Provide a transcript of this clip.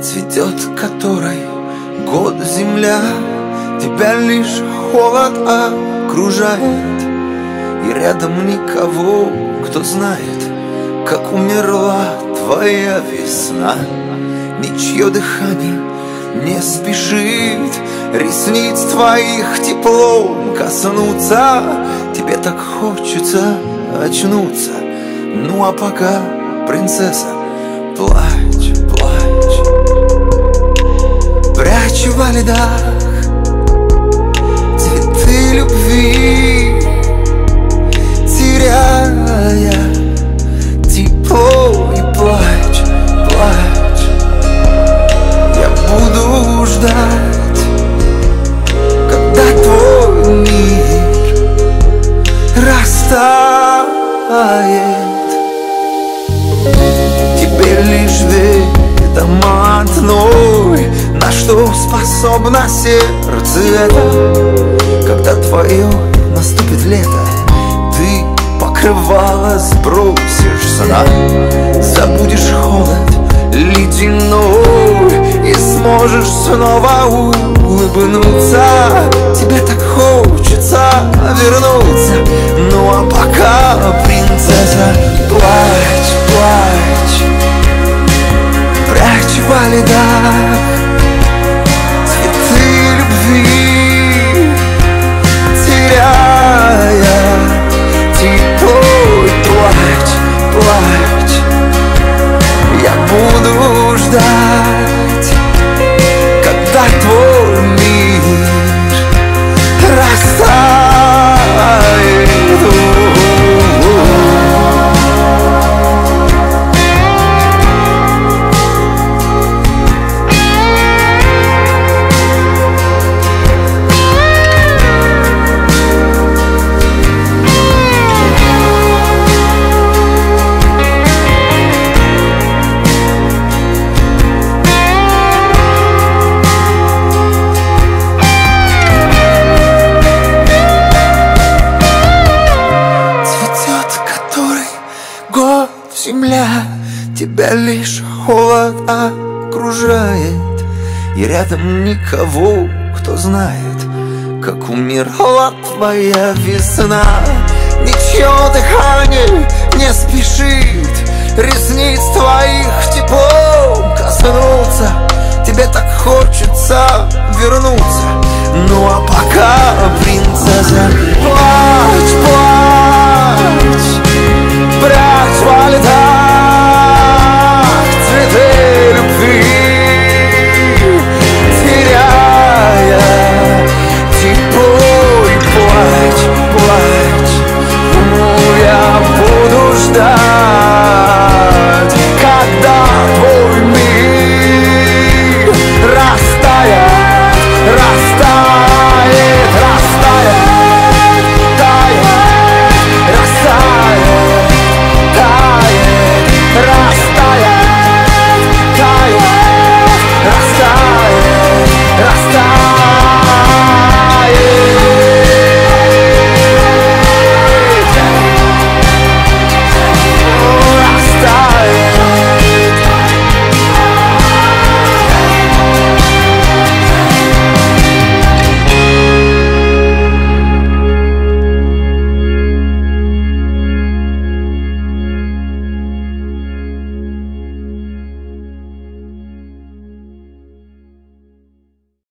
цветет которой год земля, тебя лишь холод окружает, и рядом никого, кто знает, как умерла твоя весна. Ничье дыхание не спешит ресниц твоих теплом коснуться. Тебе так хочется очнуться. Ну а пока, принцесса, плачь, плачь, прячь во льдах цветы любви, теряя тепло, и плачь, плачь. Я буду ждать, когда твой мир растает. Тебе лишь ведомо одной, на что способно сердце это. Когда твое наступит лето, ты покрывало сбросишь сна, забудешь холод ледяной и сможешь снова улыбнуться. Тебе так хочется вернуться. Ну а пока, принцесса, плачь, плачь, прячь во льдах цветы любви, теряя тепло, и плачь, плачь. Я буду ждать, когда твой мир растает. Земля, тебя лишь холод окружает, и рядом никого, кто знает, как умерла твоя весна. Ничье дыхание не спешит ресниц твоих теплом коснуться. Тебе так хочется вернуться. Ну а пока, принцесса,